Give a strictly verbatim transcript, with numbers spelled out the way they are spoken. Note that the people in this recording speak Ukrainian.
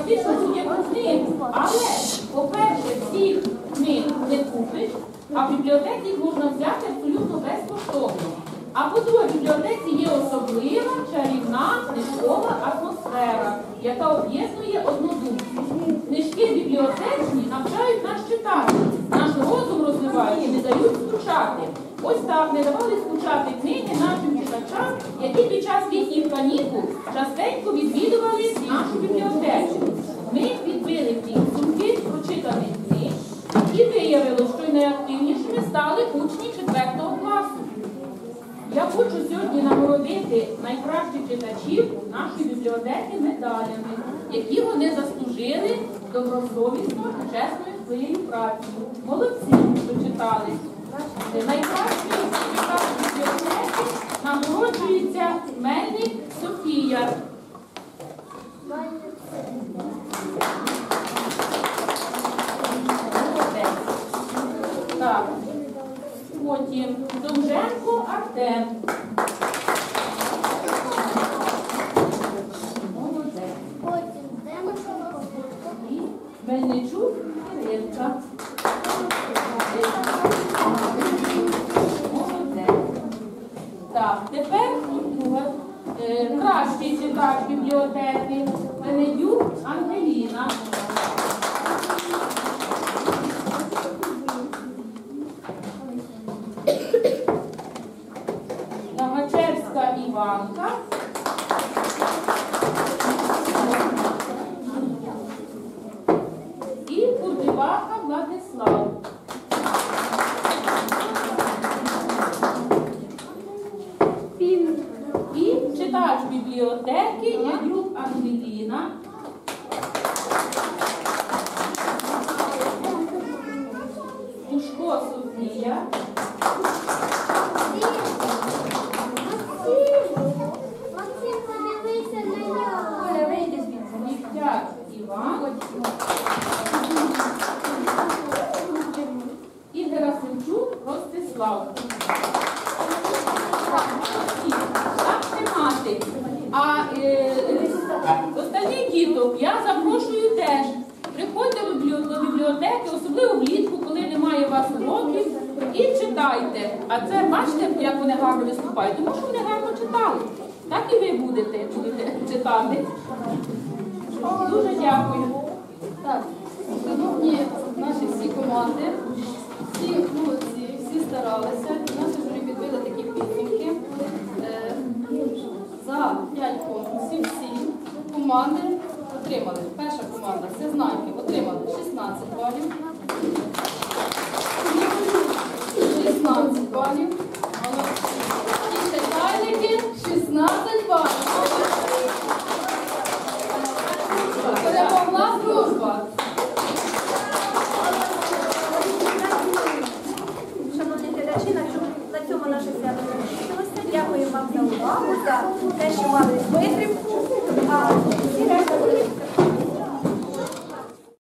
практично будь-яку книгу. Але, по-перше, всіх книг не купиш, а в бібліотеці їх можна взяти абсолютно безкоштовно. А по-друге, в бібліотеці є особлива, чарівна, книжкова атмосфера, яка об'єднує однодумців. Книжки бібліотечні навчають нас читати, наш розум розвивають і не дають скучати. Ось так не давали скучати книги нашим читачам, які під час літніх канікул частенько відвідували нашу бібліотеку. Ми підбили підсумки прочитаних книг і виявилося, що й найактивнішими стали учні четвертого класу. Я хочу сьогодні нагородити найкращих читачів нашої бібліотеки медалями, які вони заслужили добросовісно і чесною своєю працею. Молодці, що читали. Найкращою читачкою бібліотеки нагороджується Мельник Софія. Так. Потім Довженко Артем. Молодець. І Мельничук Іринка. Молодець. Так, тепер друга. Е, кращий читач бібліотеки Венедюк Ангеліна. Нагачевська Іванка. І Курдиваха Владислав. І читач бібліотеки Ядюк Ангеліна. Пушко Софія. Віктяк Іван. І Герасимчук Ростислав. Так тримати. А е, останніх діток я запрошую теж. Приходьте до бібліотеки, особливо влітку, коли немає у вас уроків, і читайте. А це, бачите, як вони гарно виступають? Тому що вони гарно читали. Так і ви будете, будете читати. Дуже дякую. Так, шановні наші всі команди, всі молодці, всі старалися. Наші журі підбили такі підсумки. Е, За п'ять конкурсів всі команди отримали. Перша команда Всезнайки отримала шістнадцять балів. шістнадцять балів. І читальники шістнадцять балів. Перемогла дружба. Шановні глядачі, на цьому наше свято закінчилося. Дякую вам за увагу, за те, що мали витримку. А всі решта